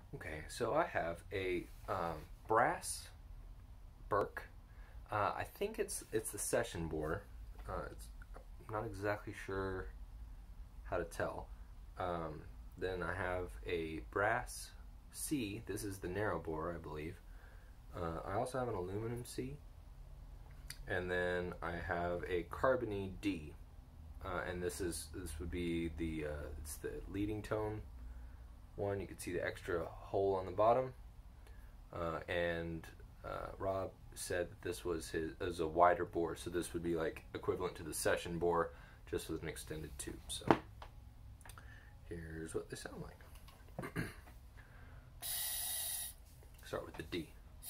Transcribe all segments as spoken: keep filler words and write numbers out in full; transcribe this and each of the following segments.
Okay, so I have a um, brass Burke. Uh, I think it's it's the Session Bore. Uh, it's, I'm not exactly sure how to tell. Um, then I have a brass C. This is the Narrow Bore, I believe. Uh, I also have an aluminum C. And then I have a carbony D. Uh, and this is this would be the uh, it's the leading tone one. You can see the extra hole on the bottom. Uh, and uh, Rob said that this was his is a wider bore, so this would be like equivalent to the Session Bore, just with an extended tube. So here's what they sound like. Start with the D.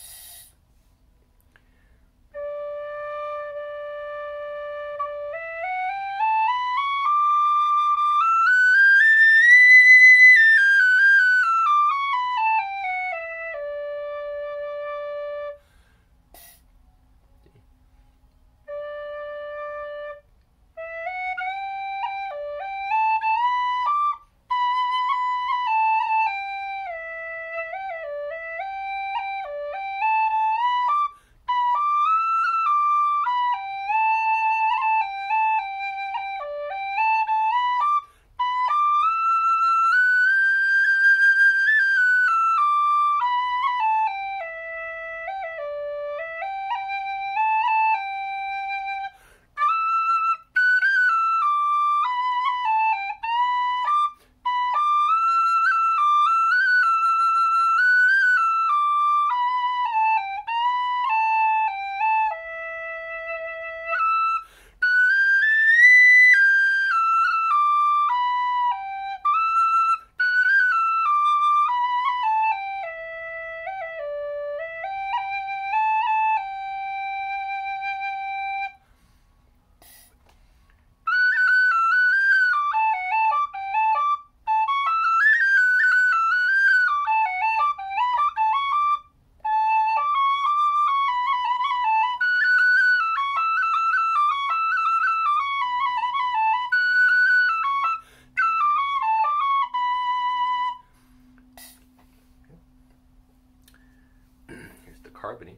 Carbony.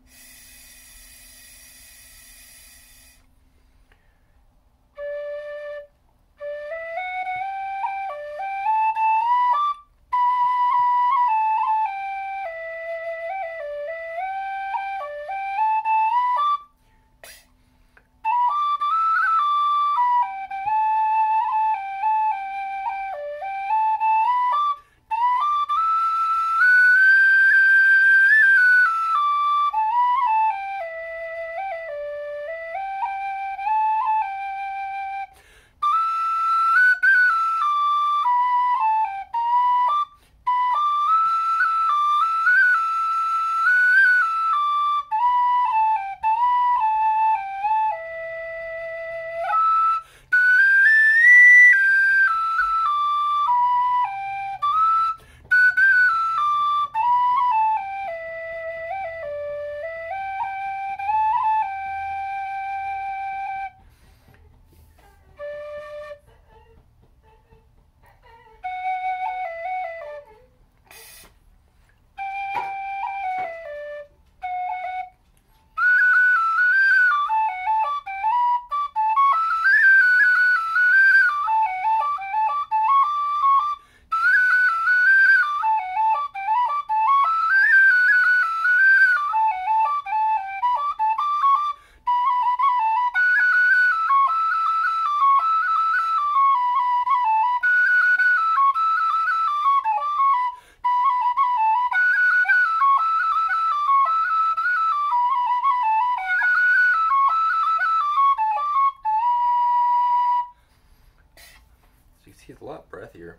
He's a lot breathier.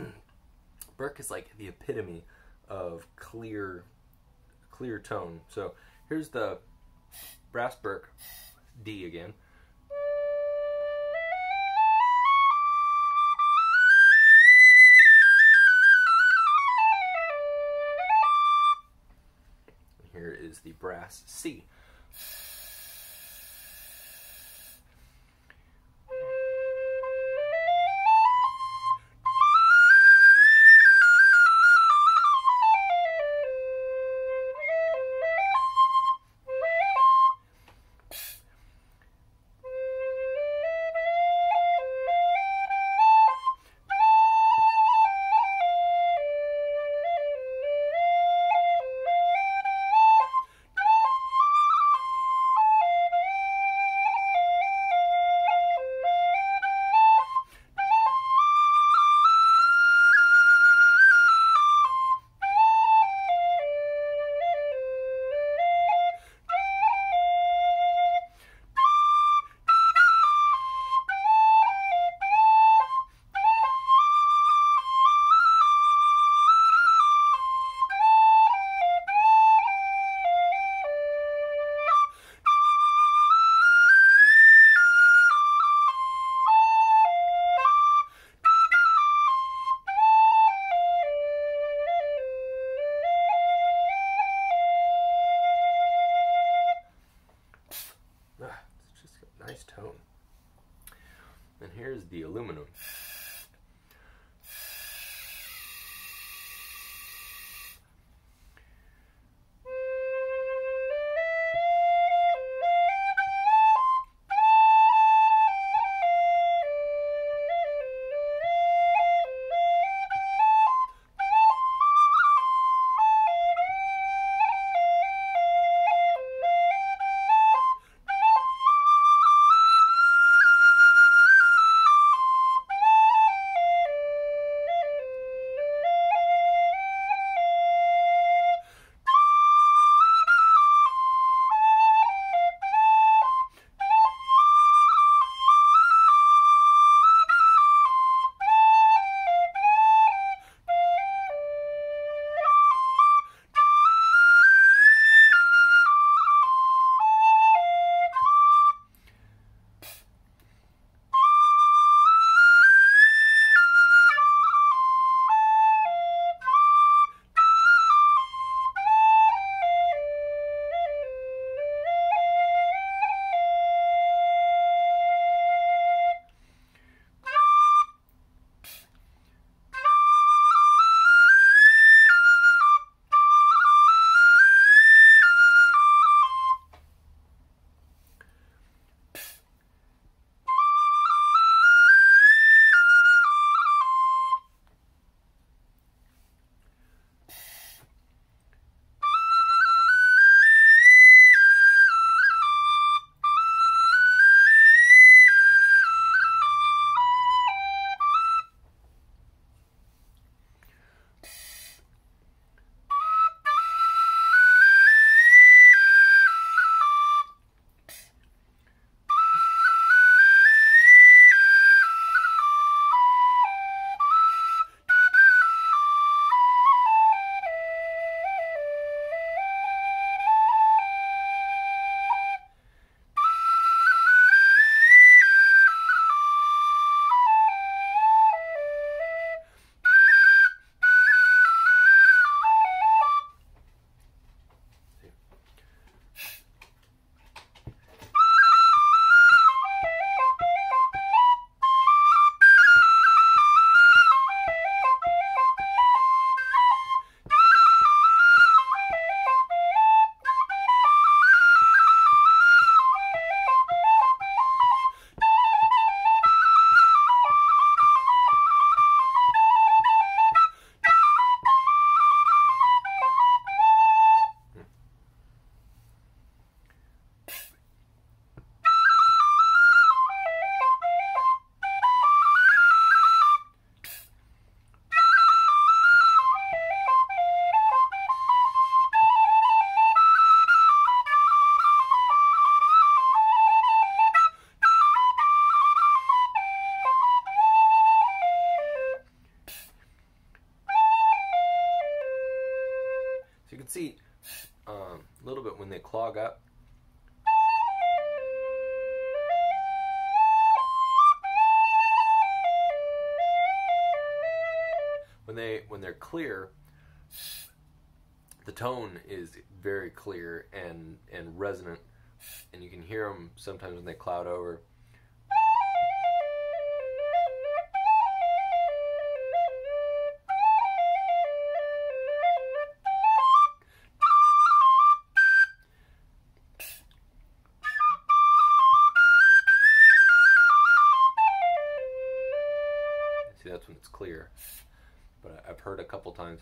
Burke is like the epitome of clear, clear tone. So here's the brass Burke D again. Here is the brass C. here's the aluminum. You can see um, a little bit when they clog up. When they when they're clear, the tone is very clear and and resonant, and you can hear them sometimes when they cloud over. See, that's when it's clear, but I've heard a couple times.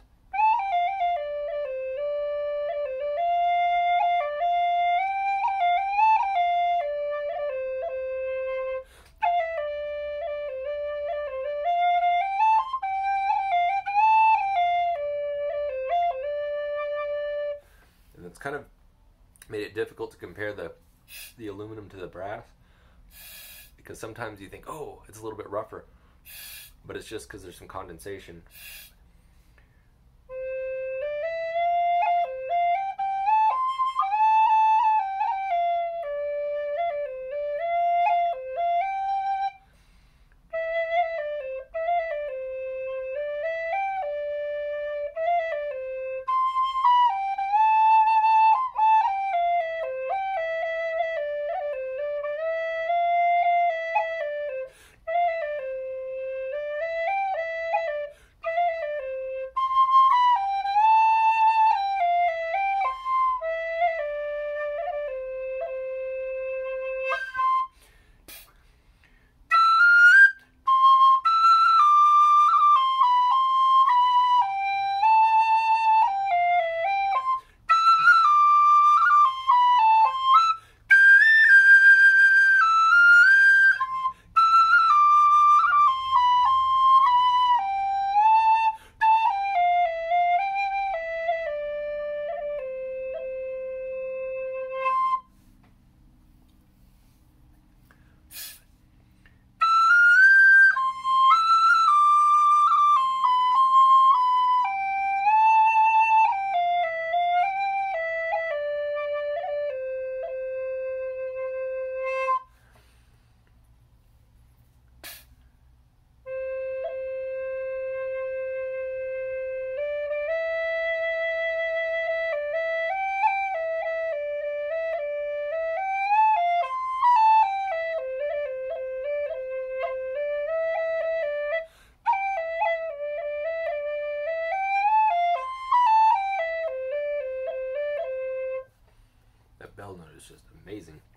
And it's kind of made it difficult to compare the the aluminum to the brass, because sometimes you think, oh, it's a little bit rougher, but it's just because there's some condensation. bell note is just amazing.